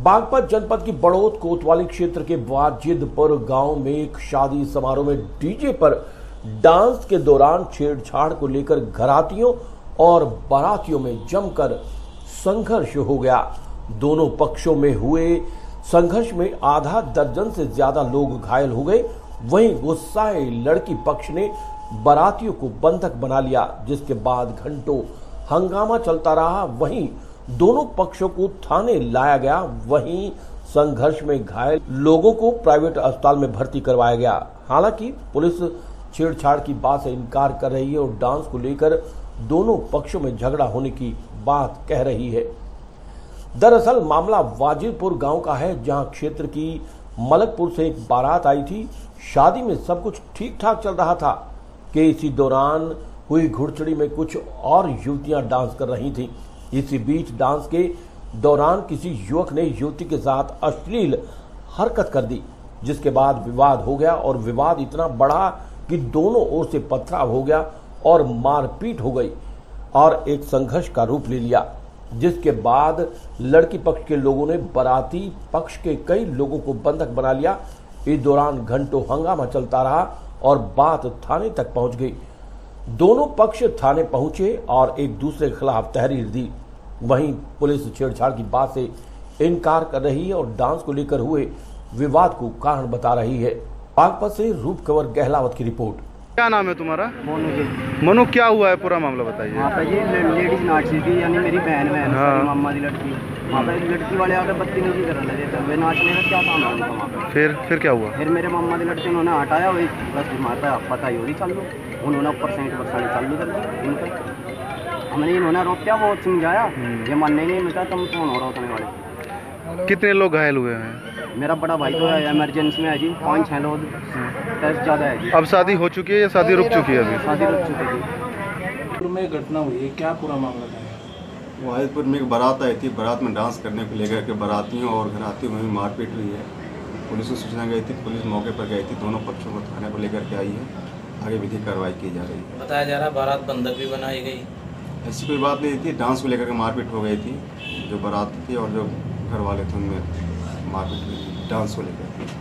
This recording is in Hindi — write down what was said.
बागपत जनपद की बड़ौत कोतवाली क्षेत्र के वाजिदपुर गांव में एक शादी समारोह में डीजे पर डांस के दौरान छेड़छाड़ को लेकर घरातियों और बारातियों में जमकर संघर्ष हो गया। दोनों पक्षों में हुए संघर्ष में आधा दर्जन से ज्यादा लोग घायल हो गए। वहीं गुस्साए लड़की पक्ष ने बारातियों को बंधक बना लिया, जिसके बाद घंटों हंगामा चलता रहा। वहीं दोनों पक्षों को थाने लाया गया। वहीं संघर्ष में घायल लोगों को प्राइवेट अस्पताल में भर्ती करवाया गया। हालांकि पुलिस छेड़छाड़ की बात से इनकार कर रही है और डांस को लेकर दोनों पक्षों में झगड़ा होने की बात कह रही है। दरअसल मामला वाजिदपुर गांव का है, जहां क्षेत्र की मलकपुर से एक बारात आई थी। शादी में सब कुछ ठीक ठाक चल रहा था कि इसी दौरान हुई घुड़चड़ी में कुछ और युवतियां डांस कर रही थीं। इसी बीच डांस के दौरान किसी युवक ने युवती के साथ अश्लील हरकत कर दी, जिसके बाद विवाद हो गया और विवाद इतना बढ़ा कि दोनों ओर से पथराव हो गया और मारपीट हो गई और एक संघर्ष का रूप ले लिया, जिसके बाद लड़की पक्ष के लोगों ने बाराती पक्ष के कई लोगों को बंधक बना लिया। इस दौरान घंटों हंगामा चलता रहा और बात थाने तक पहुंच गई। दोनों पक्ष थाने पहुंचे और एक दूसरे के खिलाफ तहरीर दी। वहीं पुलिस छेड़छाड़ की बात से इनकार कर रही है और डांस को लेकर हुए विवाद को कारण बता रही है। बागपत से रूप कंवर गहलावत की रिपोर्ट। क्या नाम है तुम्हारा? मनु, क्या हुआ है, पूरा मामला बताइए। वहाँ पे ये लेडीज नाच रही थी, यानी मेरी बहन मामा की लड़की। वहाँ पे लड़की वाले आकर बदतमीजी करने लगे थे। वे नाचने का क्या काम है उनका वहाँ पे? फिर क्या हुआ? फिर मेरे मामा की लड़की उन्होंने हटाया, वही बस माता पता ही होगी चालू। उन्होंने ऊपर साइड चालू कर दी इनका। हमने इन्होंने रोका, वो समझाया, ये मानने नहीं मिलता। तुम कौन हो रहा होने वाले? कितने लोग घायल हुए हैं? मेरा बड़ा भाई तो इमरजेंसी में है जी, 5-6 लोग टेस्ट ज़्यादा है जी। अब शादी हो चुकी है या शादी रुक चुकी है? अभी शादी रुक चुकी है। में घटना हुई है, क्या पूरा मामला था? वाहिदपुर में एक बारात आई थी। बारात में डांस करने को लेकर के बारातियों और घरातियों में मारपीट हुई है। पुलिस को सूचना गई थी, पुलिस मौके पर गई थी, दोनों पक्षों को थाने पर लेकर के आई है। आगे विधिक कार्रवाई की जा रही है। बताया जा रहा है बारात बंधक भी बनाई गई। ऐसी कोई बात नहीं थी, डांस को लेकर के मारपीट हो गई थी। जो बारात थी और जो घर वाले थे उनमें मारपीट हुई थी डांस को लेकर।